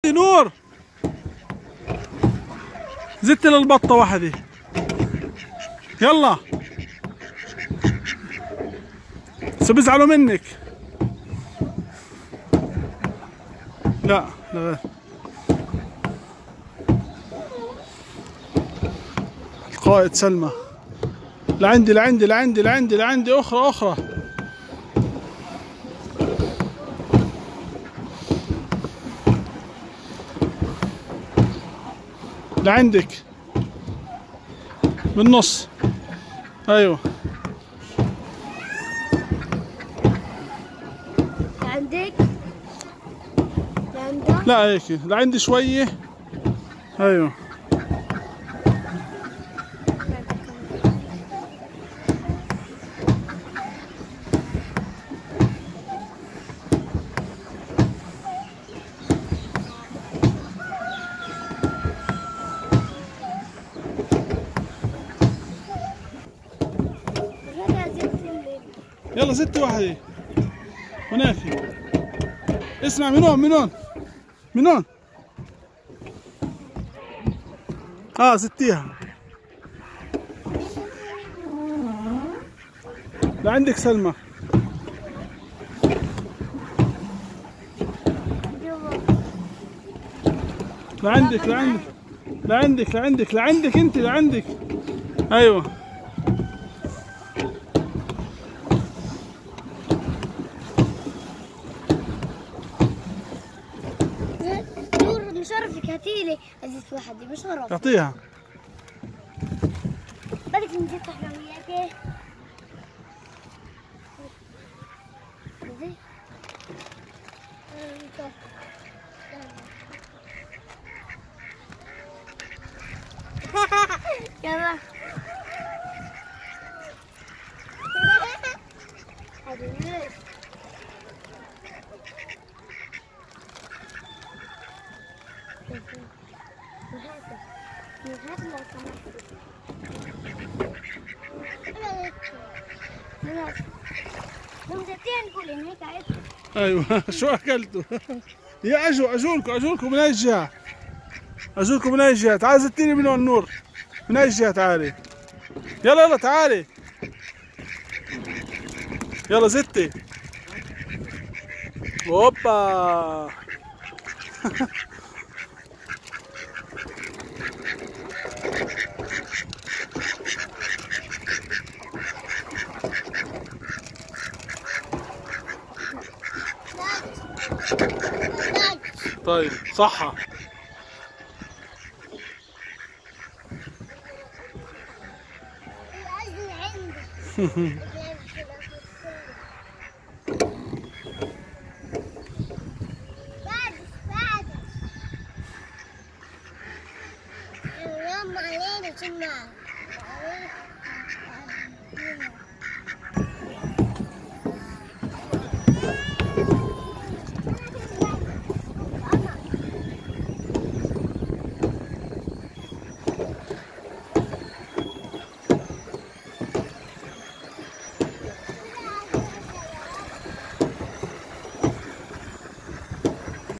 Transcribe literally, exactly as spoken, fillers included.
زتي نور، زتي للبطة واحدة. يلا بس بيزعلوا منك. لا لا، القائد سلمى. لعندي لعندي لعندي لعندي لعندي أخرى أخرى. لعندك بالنص. أيوه لعندك لعندك. لا هيك لعندي شوية. أيوه يلا زتي واحدة هناك. اسمع من هون من هون من هون. اه زتيها. لعندك سلمى. لعندك لعندك لعندك لعندك لعندك انت لعندك. ايوه مشرفك هاتيلي ازيت واحدة مشرف. اعطيها. بدك نفتح احنا وياك. يلا ايوه شو اكلتوا؟ يا اجوا اجولكم اجولكم من اي جهه؟ اجولكم من اي جهه؟ تعال زتيني من هون نور. من اي جهه تعالي؟ يلا يلا تعالي. يلا زتي. اوبا طيب صحة. عندي